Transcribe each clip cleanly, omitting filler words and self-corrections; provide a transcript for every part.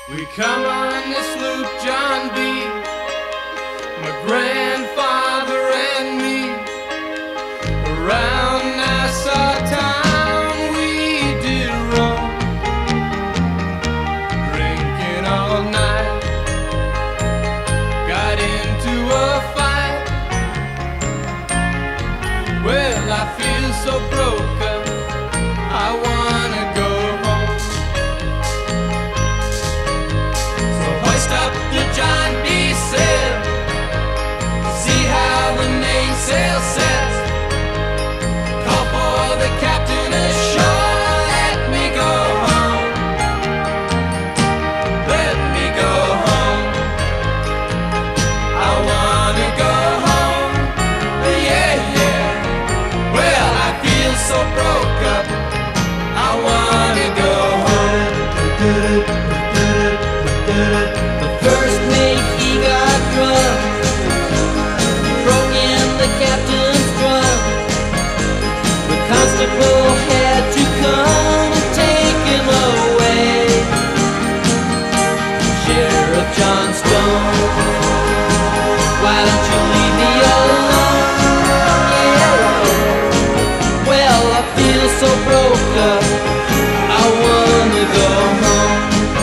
We come on this loop, John B., my grandfather and me. Around Nassau town we did roam, drinking all night. Got into a fight. Well, I feel so broke up, I wanna go home. So hoist up the John B. sail, see how the mainsail sets. Call for the captain ashore, let me go home. Let me go home. I wanna go home. Yeah, yeah. Well, I feel so broke up, I wanna go home. The first mate, he got drunk, broke in the captain's drum. The constable had to come and take him away. Sheriff John Stone, why don't you leave me alone? Yeah. Well, I feel so broke up, I wanna go home.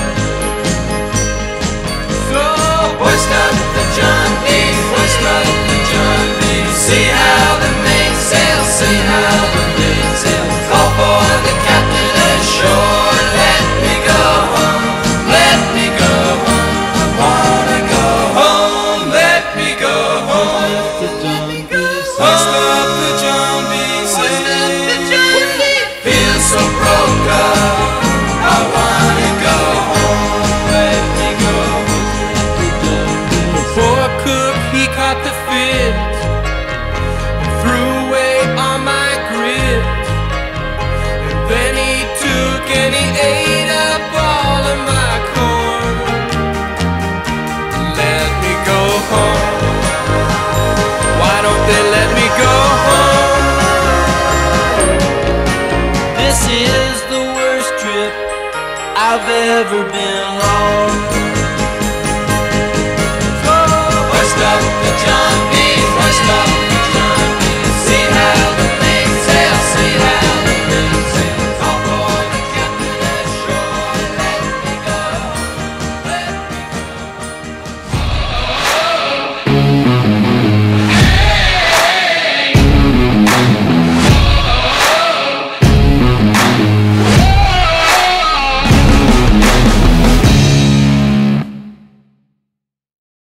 So hoist up the John B., hoist up the John B. See how the mainsail, see how the mainsail. Call for the captain ashore, let me go home, let me go home. I wanna go home, let me go home. Hoist up the John B., hoist up the John B. Feel so broke up, I wanna go home, let me go home. The poor cook, he caught the fit and threw away all my grit. And then he took and he ate up all of my corn. Let me go home. Why don't they let me go home? This is the worst trip I've ever been on.